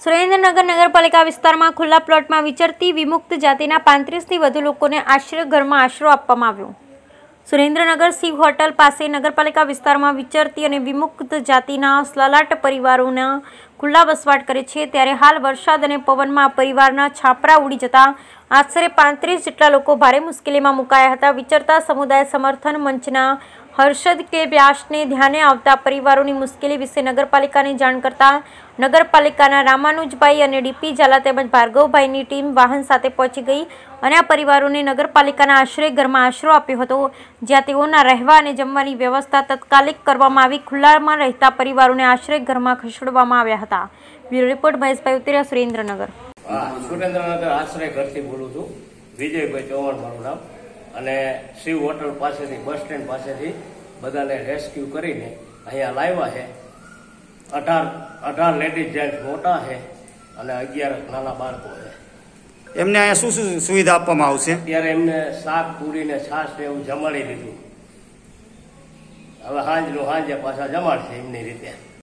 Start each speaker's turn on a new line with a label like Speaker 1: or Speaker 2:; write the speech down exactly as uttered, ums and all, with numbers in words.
Speaker 1: સુરેન્દ્રનગર નગરપાલિકા વિસ્તારમાં ખુલ્લા પ્લોટમાં વિચરતી વિમુક્ત જાતિના પાંત્રીસથી વધુ લોકોને આશ્રય ઘરમાં આશરો આપવામાં આવ્યો। સુરેન્દ્રનગર શિવ હોટલ પાસે નગરપાલિકા વિસ્તારમાં વિચરતી અને વિમુક્ત જાતિના સલાલાટ પરિવારોના ખુલ્લા વસવાટ કરે છે, ત્યારે હાલ વરસાદ અને પવનમાં આ પરિવારના છાપરા ઉડી જતા આશરે પાંત્રીસ જેટલા લોકો ભારે મુશ્કેલીમાં મુકાયા હતા। વિચરતા સમુદાય સમર્થન મંચના હર્ષદ કે વ્યાસને ધ્યાને આવતા પરિવારોની મુશ્કેલી વિશે નગરપાલિકાને જાણ કરતા નગરપાલિકાના રામાનુજભાઈ અને ડીપી ઝાલા તેમજ ભાર્ગવભાઈની ટીમ વાહન સાથે પહોંચી ગઈ અને આ પરિવારોને નગરપાલિકાના આશ્રય ઘરમાં આશરો આપ્યો હતો, જ્યાં તેઓના રહેવા અને જમવાની વ્યવસ્થા તાત્કાલિક કરવામાં આવી। ખુલ્લામાં રહેતા પરિવારોને આશ્રય ઘરમાં ખસેડવામાં આવ્યા હતા। Bureau report Maheshbhai Utariya, Surendranagar.
Speaker 2: સુરેન્દ્રનગર આશ્રય ઘરથી બોલું છું, વિજયભાઈ ચૌહાણ મારું નામ। અને શિવ હોટલ પાસેથી બસ સ્ટેન્ડ પાસેથી બધાને રેસ્ક્યુ કરીને અહીંયા લાવ્યા છે। અઢાર અઢાર લેડીઝ જેન્ટ્સ મોટા છે અને અગિયાર નાના બાળકો છે।
Speaker 3: એમને અહીંયા શું શું સુવિધા આપવામાં આવશે?
Speaker 2: ત્યારે એમને શાક પૂરી ને છાશ ને એવું જમાડી દીધું। હવે સાંજનું સાંજે પાછા જમાડશે એમની રીતે।